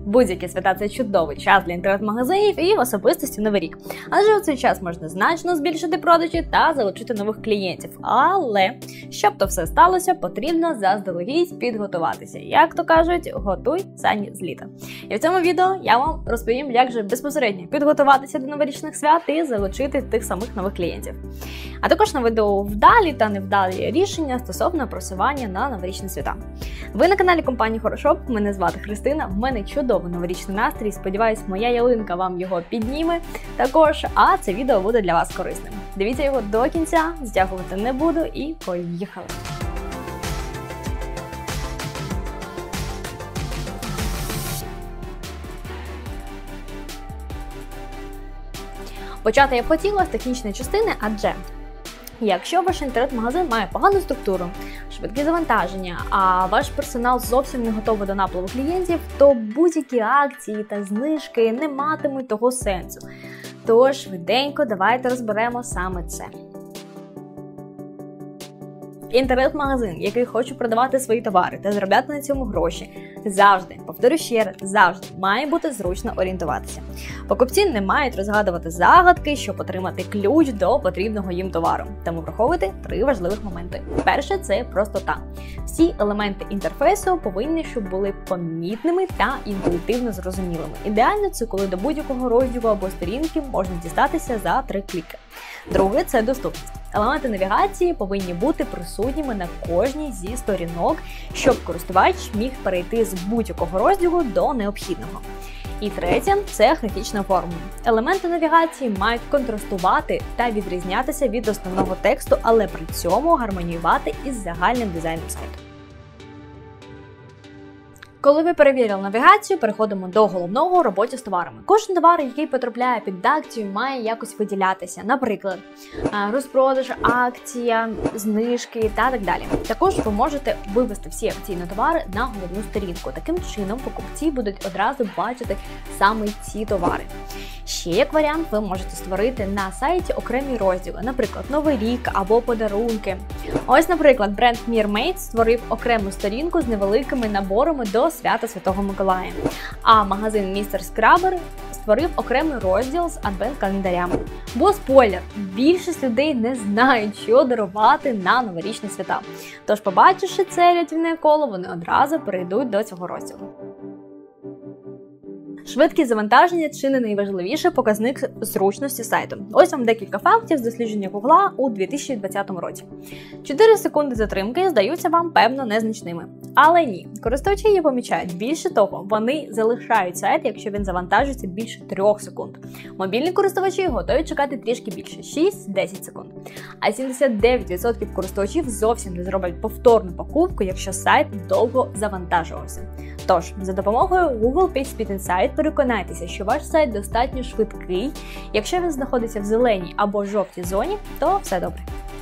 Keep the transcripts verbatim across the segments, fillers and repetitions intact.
Будь-які свята – це чудовий час для інтернет-магазинів і особистості Новий рік. Адже у цей час можна значно збільшити продажі та залучити нових клієнтів. Але, щоб то все сталося, потрібно заздалегідь підготуватися. Як то кажуть, готуй сані з літа. І в цьому відео я вам розповім, як же безпосередньо підготуватися до новорічних свят і залучити тих самих нових клієнтів. А також наведу вдалі та невдалі рішення стосовно просування на новорічні свята. Ви на каналі компанії Хорошоп, мене звати Христина, в мене чудовий новорічний настрій, сподіваюсь, моя ялинка вам його підніме також, а це відео буде для вас корисним. Дивіться його до кінця, стягувати не буду і поїхали! Почати я б хотіла з технічної частини, адже якщо ваш інтернет-магазин має погану структуру, швидкі завантаження, а ваш персонал зовсім не готовий до напливу клієнтів, то будь-які акції та знижки не матимуть того сенсу. Тож, швиденько давайте розберемо саме це. Інтернет-магазин, який хоче продавати свої товари та заробляти на цьому гроші, завжди, повторю ще раз, завжди має бути зручно орієнтуватися. Покупці не мають розгадувати загадки, щоб отримати ключ до потрібного їм товару. Тому враховуйте три важливих моменти. Перше – це простота. Всі елементи інтерфейсу повинні, щоб були помітними та інтуїтивно зрозумілими. Ідеально це коли до будь-якого розділу або сторінки можна дістатися за три кліки. Друге – це доступність. Елементи навігації повинні бути присутніми на кожній зі сторінок, щоб користувач міг перейти з будь-якого розділу до необхідного. І третє – це графічне оформлення. Елементи навігації мають контрастувати та відрізнятися від основного тексту, але при цьому гармоніювати із загальним дизайном сайту. Коли ви перевірили навігацію, переходимо до головного – роботи з товарами. Кожен товар, який потрапляє під акцію, має якось виділятися. Наприклад, розпродаж, акція, знижки та так далі. Також ви можете вивести всі акційні товари на головну сторінку. Таким чином, покупці будуть одразу бачити саме ці товари. Ще як варіант, ви можете створити на сайті окремі розділи, наприклад, Новий рік або подарунки. Ось, наприклад, бренд Мірмейд створив окрему сторінку з невеликими наборами до свята Святого Миколая. А магазин Містер Скрабер створив окремий розділ з адвент-календарями. Бо спойлер, більшість людей не знають, що дарувати на новорічні свята. Тож, побачивши це рятівне коло, вони одразу перейдуть до цього розділу. Швидкість завантаження – чи не найважливіший показник зручності сайту. Ось вам декілька фактів з дослідження Гугла у дві тисячі двадцятому році. чотири секунди затримки здаються вам, певно, незначними. Але ні, користувачі її помічають. Більше того, вони залишають сайт, якщо він завантажується більше трьох секунд. Мобільні користувачі готові чекати трішки більше – шість-десять секунд. А сімдесят дев'ять відсотків користувачів зовсім не зроблять повторну покупку, якщо сайт довго завантажувався. Тож, за допомогою Google PageSpeed Insight переконайтеся, що ваш сайт достатньо швидкий. Якщо він знаходиться в зеленій або жовтій зоні, то все добре.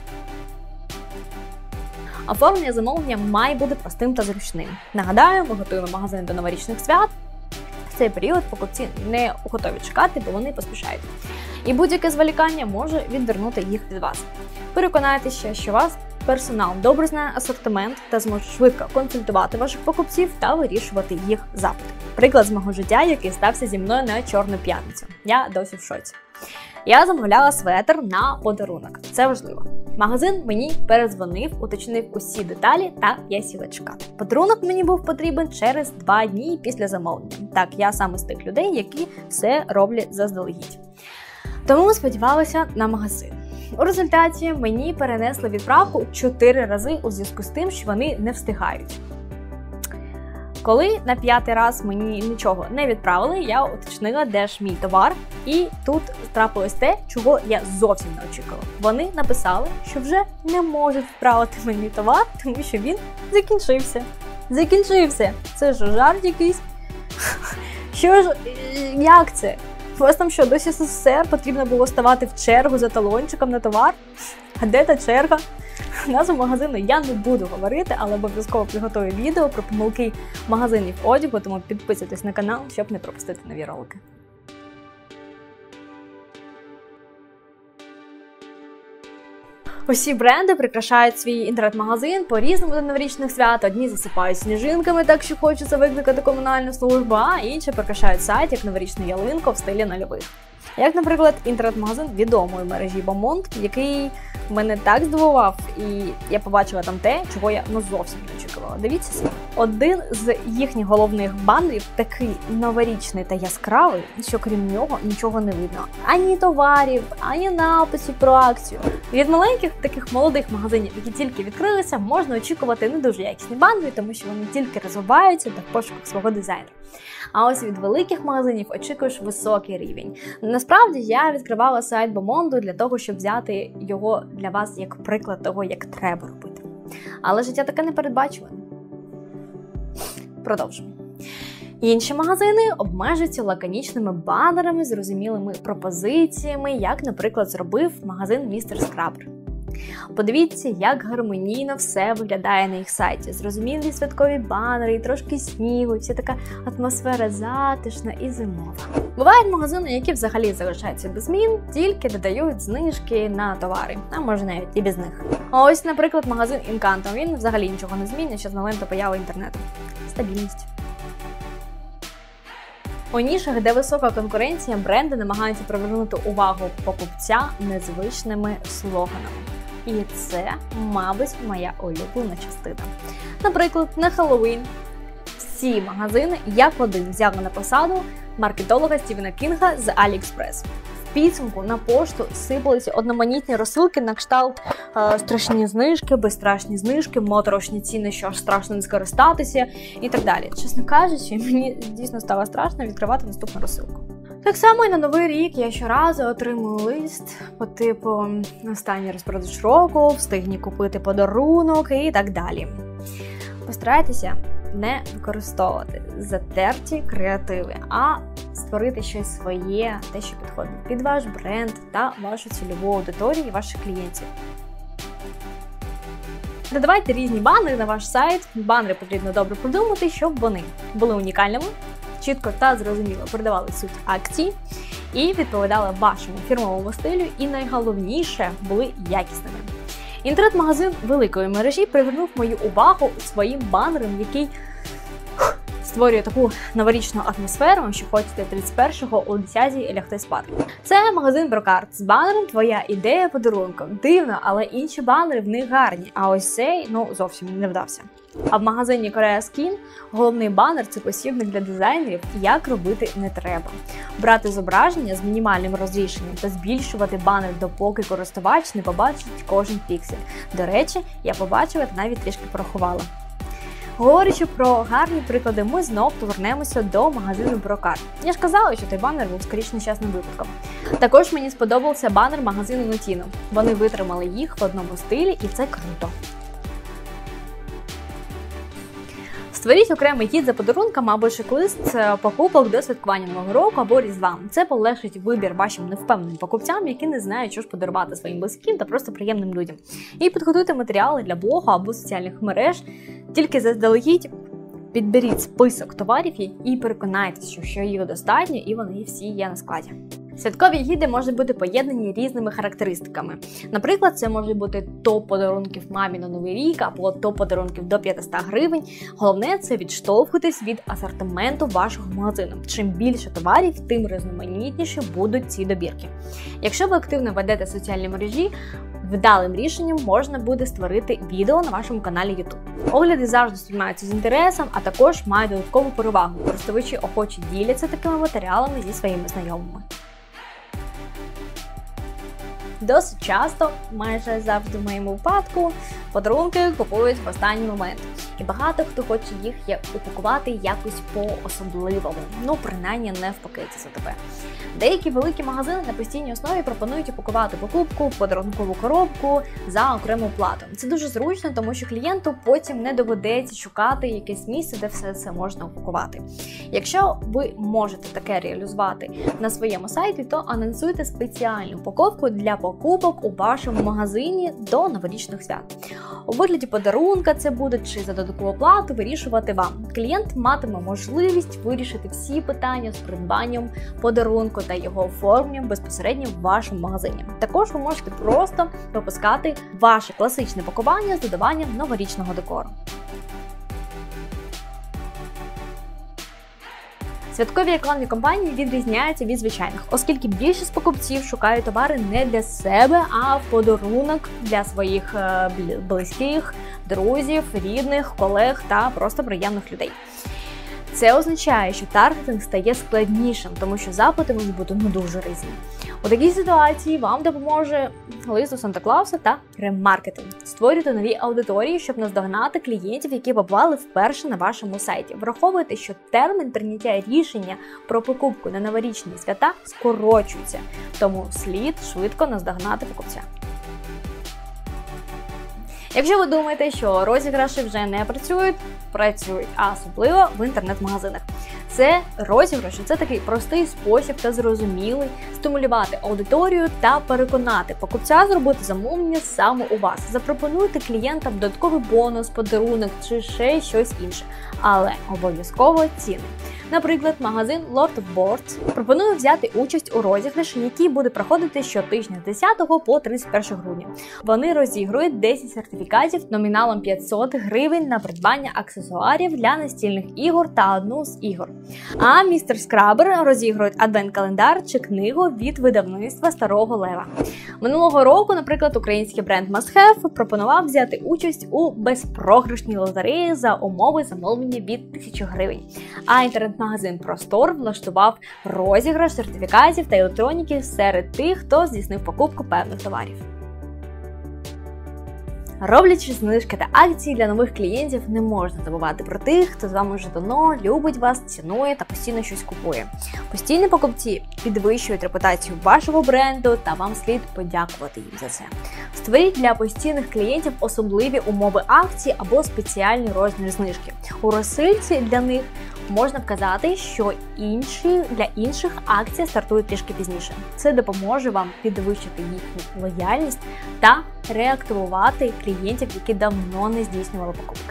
Оформлення замовлення має бути простим та зручним. Нагадаю, ми готуємо магазин до новорічних свят. В цей період покупці не готові чекати, бо вони поспішають. І будь-яке зволікання може відвернути їх від вас. Переконайтеся, що вас персонал добре знає асортимент та зможе швидко консультувати ваших покупців та вирішувати їх запити. Приклад з мого життя, який стався зі мною на Чорну п'ятницю. Я досі в шоці. Я замовляла светр на подарунок. Це важливо. Магазин мені передзвонив, уточнив усі деталі та я сіла чекати. Подарунок мені був потрібен через два дні після замовлення. Так, я саме з тих людей, які все роблять заздалегідь. Тому сподівалася на магазин. У результаті мені перенесли відправку чотири рази у зв'язку з тим, що вони не встигають. Коли на п'ятий раз мені нічого не відправили, я уточнила, де ж мій товар, і тут трапилось те, чого я зовсім не очікувала. Вони написали, що вже не можуть відправити мені товар, тому що він закінчився. Закінчився! Це ж жарт якийсь? Що ж, як це? У вас там що, досі СССР потрібно було ставати в чергу за талончиком на товар? А де та черга? Назву магазину я не буду говорити, але обов'язково приготую відео про помилки магазинів одягу, тому підписуйтесь на канал, щоб не пропустити нові ролики. Усі бренди прикрашають свій інтернет-магазин по-різному до новорічних свят. Одні засипають сніжинками, так що хочеться викликати комунальну службу, а інші прикрашають сайт як новорічну ялинку в стилі нульових. Як, наприклад, інтернет-магазин відомої мережі Beaumont, який мене так здивував, і я побачила там те, чого я ну зовсім не очікувала. Дивіться собі. Один з їхніх головних банерів такий новорічний та яскравий, що крім нього нічого не видно. Ані товарів, ані написів про акцію. Від маленьких таких молодих магазинів, які тільки відкрилися, можна очікувати не дуже якісні банери, тому що вони тільки розвиваються та в пошуках свого дизайнера. А ось від великих магазинів очікуєш високий рівень. Насправді, я відкривала сайт Beaumont для того, щоб взяти його для вас як приклад того, як треба робити. Але життя таке непередбачуване. Продовжуємо. Інші магазини обмежуються лаконічними банерами, зрозумілими пропозиціями, як, наприклад, зробив магазин містер Скрабер. Подивіться, як гармонійно все виглядає на їх сайті. Зрозумілі святкові банери, і трошки снігу, і вся така атмосфера затишна і зимова. Бувають магазини, які взагалі залишаються без змін, тільки додають знижки на товари, а може навіть і без них. А ось, наприклад, магазин Encanto, він взагалі нічого не змінює ще з моменту появи інтернету. Стабільність. У нішах, де висока конкуренція, бренди намагаються привернути увагу покупця незвичними слоганами. І це, мабуть, моя улюблена частина. Наприклад, на Хеллоуін всі магазини як один взяли на посаду маркетолога Стівена Кінга з AliExpress. В підсумку на пошту сипалися одноманітні розсилки на кшталт е, страшні знижки, безстрашні знижки, моторошні ціни, що аж страшно не скористатися і так далі. Чесно кажучи, мені дійсно стало страшно відкривати наступну розсилку. Так само і на Новий рік я щоразу отримую лист по типу «Останній розпродаж року», «Встигні купити подарунок» і так далі. Постарайтеся не використовувати затерті креативи, а створити щось своє, те, що підходить під ваш бренд та вашу цільову аудиторію і ваших клієнтів. Додавайте різні банери на ваш сайт. Банери потрібно добре продумати, щоб вони були унікальними, чітко та зрозуміло передавали суть акції і відповідали вашому фірмовому стилю, і найголовніше, були якісними. Інтернет-магазин великої мережі привернув мою увагу своїм банером, який створює таку новорічну атмосферу, що хочете тридцять першого о десятій лягти спати. Це магазин Brocart з банером «Твоя ідея подарунком». Дивно, але інші банери в них гарні, а ось цей, ну, зовсім не вдався. А в магазині Korea Skin головний банер – це посібник для дизайнерів, як робити не треба. Брати зображення з мінімальним розрішенням та збільшувати банер, допоки користувач не побачить кожен піксель. До речі, я побачила та навіть трішки порахувала. Говорячи про гарні приклади, ми знов повернемося до магазину Brocart. Я ж казала, що той банер був скоріше нещасним випадком. Також мені сподобався банер магазину Notino. Вони витримали їх в одному стилі, і це круто. Створіть окремий гід за подарунками або чек-лист покупок до святкування Нового року або Різдва. Це полегшить вибір вашим невпевненим покупцям, які не знають, що ж подарувати своїм близьким та просто приємним людям. І підготуйте матеріали для блогу або соціальних мереж. Тільки заздалегідь підберіть список товарів і переконайтеся, що їх достатньо і вони всі є на складі. Святкові гіди можуть бути поєднані різними характеристиками. Наприклад, це може бути топ-подарунків мамі на Новий рік або топ-подарунків до п'ятсот гривень. Головне – це відштовхуватись від асортименту вашого магазину. Чим більше товарів, тим різноманітніші будуть ці добірки. Якщо ви активно ведете соціальні мережі, вдалим рішенням можна буде створити відео на вашому каналі YouTube. Огляди завжди сприймаються з інтересом, а також мають додаткову перевагу. Користувачі охоче діляться такими матеріалами зі своїми знайомими. Досить часто, майже завжди в моєму випадку, подарунки купують в останній момент. І багато хто хоче їх упакувати якось по-особливому, ну принаймні не в пакеті за тебе. Деякі великі магазини на постійній основі пропонують упакувати покупку в подарункову коробку за окрему плату. Це дуже зручно, тому що клієнту потім не доведеться шукати якесь місце, де все це можна упакувати. Якщо ви можете таке реалізувати на своєму сайті, то анонсуйте спеціальну упаковку для покупок у вашому магазині до новорічних свят. У вигляді подарунка це буде чи за додаткову плату вирішувати вам. Клієнт матиме можливість вирішити всі питання з придбанням подарунку та його оформленням безпосередньо в вашому магазині. Також ви можете просто випускати ваше класичне пакування з додаванням новорічного декору. Святкові рекламні кампанії відрізняються від звичайних, оскільки більшість покупців шукають товари не для себе, а в подарунок для своїх близьких, друзів, рідних, колег та просто приємних людей. Це означає, що таргетинг стає складнішим, тому що запити можуть бути ну дуже різні. У такій ситуації вам допоможе лист до Санта-Клауса та ремаркетинг. Створюйте нові аудиторії, щоб наздогнати клієнтів, які побували вперше на вашому сайті. Враховуйте, що термін прийняття рішення про покупку на новорічні свята скорочується, тому слід швидко наздогнати покупця. Якщо ви думаєте, що розіграші вже не працюють, працюють, а особливо в інтернет-магазинах. Це розіграші, це такий простий спосіб та зрозумілий стимулювати аудиторію та переконати покупця зробити замовлення саме у вас. Запропонуйте клієнтам додатковий бонус, подарунок чи ще щось інше, але обов'язково ціни. Наприклад, магазин Lord of Boards пропонує взяти участь у розіграші, який буде проходити щотижня з десятого по тридцять перше грудня. Вони розігрують десять сертифікатів номіналом п'ятсот гривень на придбання аксесуарів для настільних ігор та одну з ігор. А містер Скрабер розігрують адвент-календар чи книгу від видавництва Старого Лева. Минулого року, наприклад, український бренд Must Have пропонував взяти участь у безпрограшній лотереї за умови замовлення від тисячі гривень. А інтернет-магазин Простор влаштував розіграш сертифікатів та електроніки серед тих, хто здійснив покупку певних товарів. Роблячи знижки та акції для нових клієнтів, не можна забувати про тих, хто з вами вже давно любить вас, цінує та постійно щось купує. Постійні покупці підвищують репутацію вашого бренду, та вам слід подякувати їм за це. Створіть для постійних клієнтів особливі умови акції або спеціальні розмір знижки. У розсилці для них можна вказати, що інші, для інших акція стартує трішки пізніше. Це допоможе вам підвищити їхню лояльність та реактивувати клієнтів, які давно не здійснювали покупки.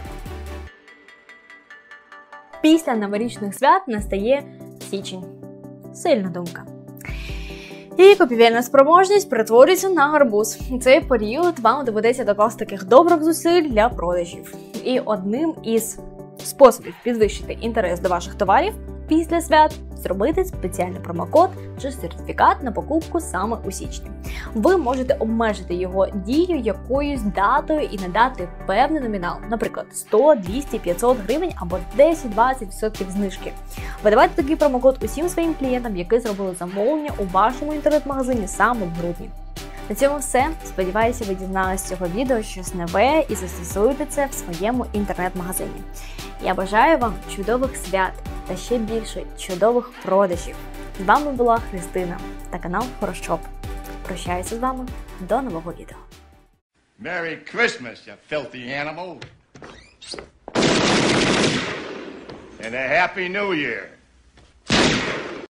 Після новорічних свят настає січень. Сильна думка. І купівельна спроможність перетворюється на гарбуз. У цей період вам доведеться докласти таких добрих зусиль для продажів. І одним із способів підвищити інтерес до ваших товарів після свят – зробити спеціальний промокод чи сертифікат на покупку саме у січні. Ви можете обмежити його дію якоюсь датою і надати певний номінал, наприклад, сто, двісті, п'ятсот гривень або десять-двадцять відсотків знижки. Видавайте такий промокод усім своїм клієнтам, які зробили замовлення у вашому інтернет-магазині саме в грудні. На цьому все. Сподіваюся, ви дізналися з цього відео щось нове і застосуєте це в своєму інтернет-магазині. Я бажаю вам чудових свят та ще більше чудових продажів. З вами була Христина та канал Хорошоп. Прощаюся з вами до нового відео. Merry Christmas, you filthy animal. And a Happy New Year.